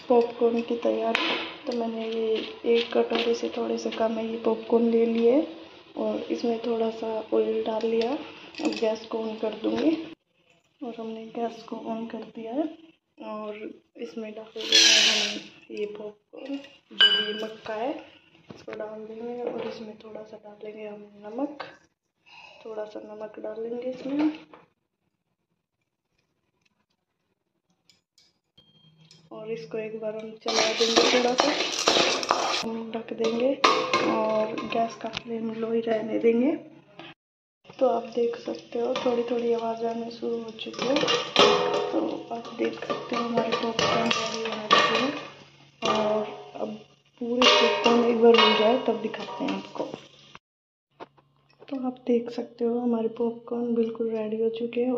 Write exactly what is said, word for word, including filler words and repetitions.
Popcorn की तैयारी। तो मैंने ये एक कटोरे से थोड़े से कम है ये पॉपकॉर्न ले लिए और इसमें थोड़ा सा ऑयल डाल लिया। अब गैस को ऑन कर दूँगी और हमने गैस को ऑन कर दिया है और इसमें डाल देंगे हम ये पॉपकॉर्न, जो ये मक्का है इसको डाल देंगे और इसमें थोड़ा सा डालेंगे हम नमक, थोड़ा सा नमक डालेंगे इसमें और इसको एक बार हम चला देंगे, थोड़ा सा हम ढक देंगे और गैस का फ्लेम लो ही रहने देंगे। तो आप देख सकते हो थोड़ी थोड़ी आवाज़ आने शुरू हो चुकी है। तो आप देख सकते हो हमारे पॉपकॉर्न रेडी होने लगे हैं और अब पूरे पॉपकॉर्न एक बार हो जाए तब दिखाते हैं आपको। तो आप देख सकते हो हमारे पॉपकॉर्न बिल्कुल रेडी हो चुके हैं।